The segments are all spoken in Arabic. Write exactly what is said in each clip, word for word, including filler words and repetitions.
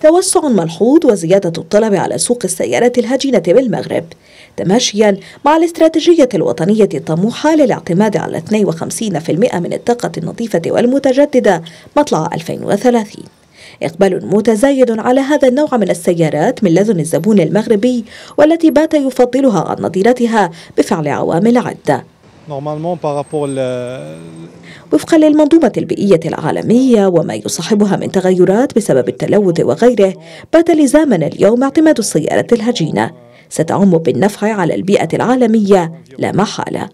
توسع ملحوظ وزيادة الطلب على سوق السيارات الهجينة بالمغرب، تماشيا مع الاستراتيجية الوطنية الطموحة للاعتماد على اثنين وخمسين بالمئة من الطاقة النظيفة والمتجددة مطلع ألفين وثلاثين. إقبال متزايد على هذا النوع من السيارات من لدن الزبون المغربي، والتي بات يفضلها عن نظيرتها بفعل عوامل عدة. وفقا للمنظومة البيئية العالمية وما يصاحبها من تغيرات بسبب التلوث وغيره، بات لزامنا اليوم اعتماد السيارة الهجينة، ستعم بالنفع على البيئة العالمية لا محالة.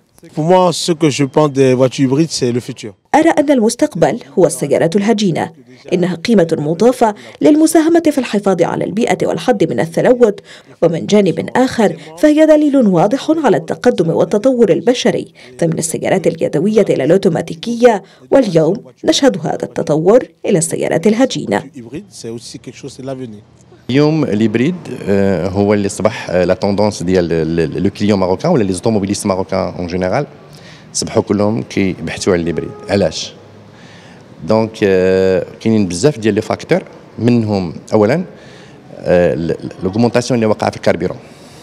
أرى أن المستقبل هو السيارات الهجينة، إنها قيمة مضافة للمساهمة في الحفاظ على البيئة والحد من التلوث، ومن جانب آخر فهي دليل واضح على التقدم والتطور البشري، فمن السيارات اليدوية إلى الأوتوماتيكية، واليوم نشهد هذا التطور إلى السيارات الهجينة. اليوم الهيبريد هو اللي صبح لا توندونس ديال لو كليون ماروكان ولا لي زوتوموبيليست ماروكان اون جينيرال، صبحوا كلهم كيبحثوا على الهيبريد. علاش؟ دونك كاينين بزاف ديال لي فاكتور، منهم اولا لوغمونطاسيون اللي وقع في الكاربيرون،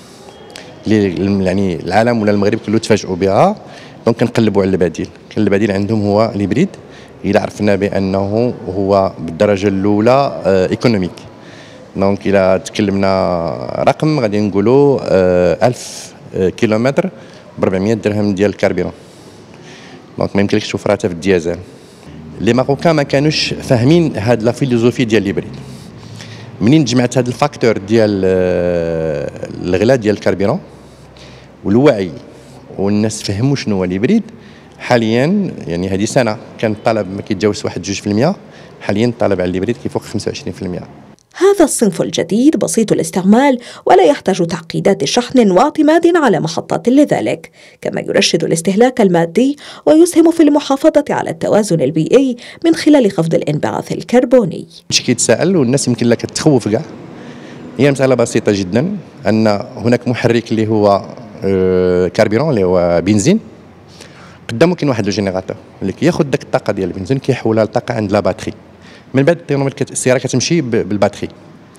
اللي يعني العالم ولا المغرب كله تفاجئوا بها. دونك كنقلبوا على البديل، كاين البديل عندهم هو الهيبريد، الى عرفنا بانه هو بالدرجه الاولى ايكونوميك. دونك الى تكلمنا رقم غادي نقولوا ألف كيلومتر ب أربعمائة درهم ديال الكاربيرون، دونك ما يمكنلكش توفرها حتى في الديازل. لي ماروكان ما كانوش فاهمين هاد لا فيلوزوفي ديال الهيبريد. منين جمعت هاد الفاكتور ديال الغلاء ديال الكاربيرون والوعي والناس فهموا شنو هو الهيبريد، حاليا يعني هذه سنه كان الطلب ما كيتجاوز واحد جوج في المية، حاليا الطلب على الهيبريد كيفوق خمسة وعشرين في المية. هذا الصنف الجديد بسيط الاستعمال ولا يحتاج تعقيدات شحن واعتماد على محطات لذلك، كما يرشد الاستهلاك المادي ويسهم في المحافظة على التوازن البيئي من خلال خفض الانبعاث الكربوني. شي كيتساءل والناس يمكن لك تخوف كاع، هي مسألة بسيطة جدا، أن هناك محرك اللي هو كاربيرون اللي هو بنزين، قدامه كاين واحد لو جينيراتور اللي كياخذ داك الطاقة ديال البنزين كيحولها لطاقة عند لا باتري، من بعد السياره كتمشي بالباتري.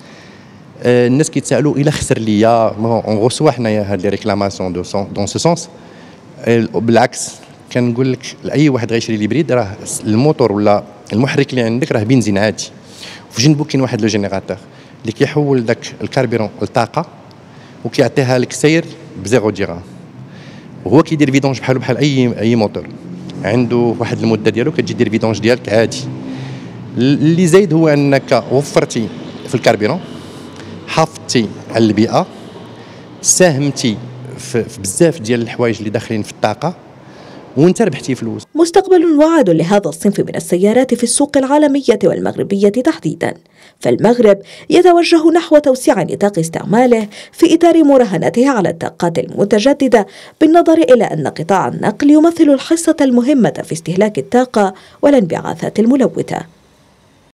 الناس كيتسائلوا الا خسر ليا، اون غوسوا حنايا هاد لي ريكلاماسيون دو دون سو سونس. بالعكس كنقول لك لاي واحد غيشري ليبريد، راه الموتور ولا المحرك اللي عندك راه بنزين عادي، في جنبو كاين واحد لو جينيراتور اللي كيحول داك الكاربيرون لطاقه وكيعطيها لك سير بزيرو ديرام، وهو كيدير فيدونج بحالو بحال اي اي موتور، عنده واحد المده ديالو كتجي دير فيدونج ديالك عادي. اللي زايد هو انك وفرتي في الكاربيرون، حافظتي على البيئه، ساهمتي في بزاف ديال الحوايج اللي داخلين في الطاقه، وانت ربحتي فلوس. مستقبل واعد لهذا الصنف من السيارات في السوق العالميه والمغربيه تحديدا، فالمغرب يتوجه نحو توسيع نطاق استعماله في اطار مراهنته على الطاقات المتجدده، بالنظر الى ان قطاع النقل يمثل الحصه المهمه في استهلاك الطاقه والانبعاثات الملوثه.